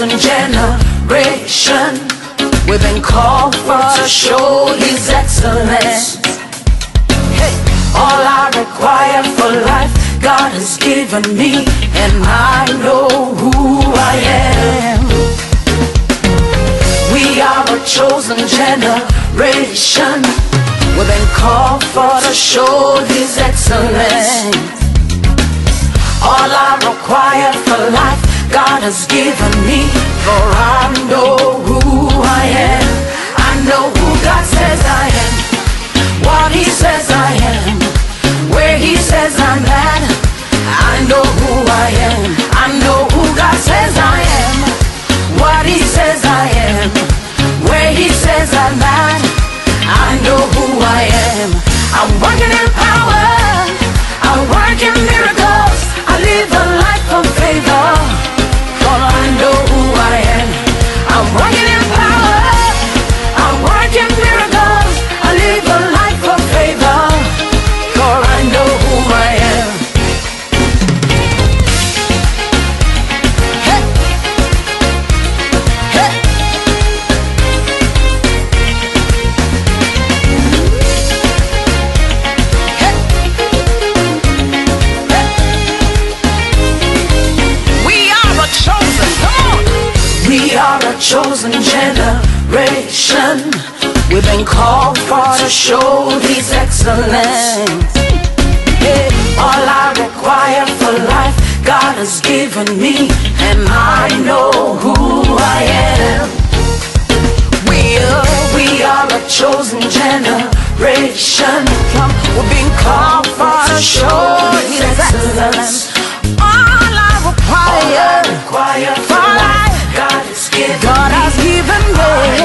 chosen generation. We've been called for to show His excellence. Hey, all I require for life, God has given me, and I know who I am. We are a chosen generation. We've been called for to show His excellence. All I require for life, God has given me, for I know who I am. I know who God says I am, what He says I am, where He says I'm at. I know who I am. I know who God says I am, what He says I am, where He says I'm at. I know who I am. I'm working in power, I work in miracles, I live a life of favor, for I know who I am. I'm working in power, I work in miracles, I live a life of favor, for I know who I am. Hey. Hey. We are a chosen generation. We've been called for to show His excellence. Yeah. All I require for life, God has given me, and I know who I am. We are a chosen generation. We've been called for to show His excellence. All I require for life, God has given me.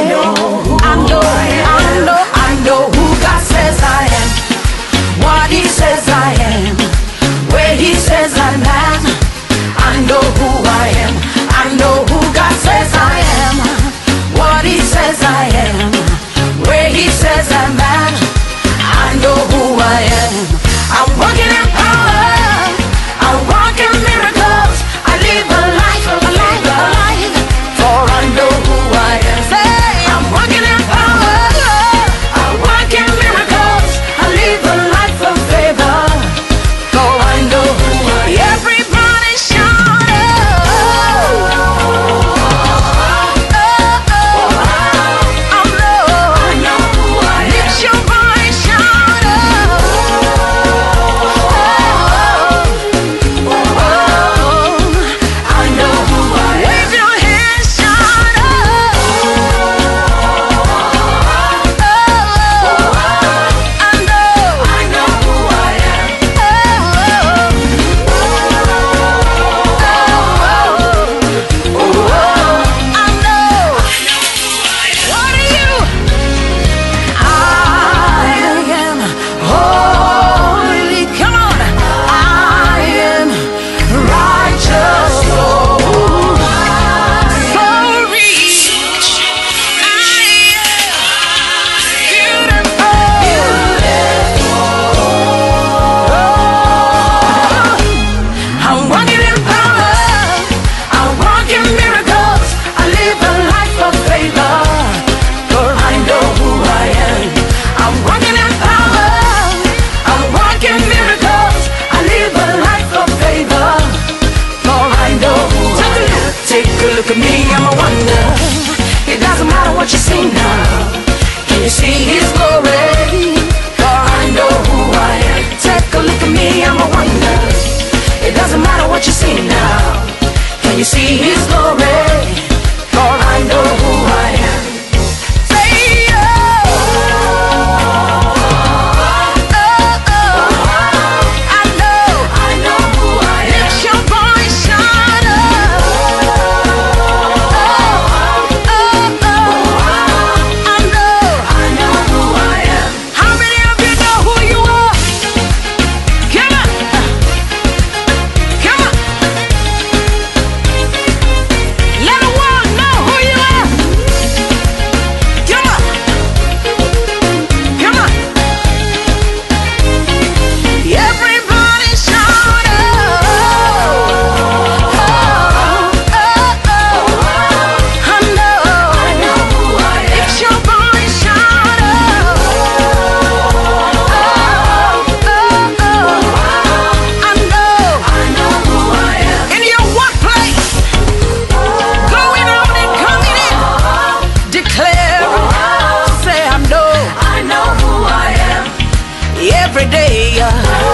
I know who God says I am, what He says I am, where He says I'm at. I know who I am. I know who God says I am. every day.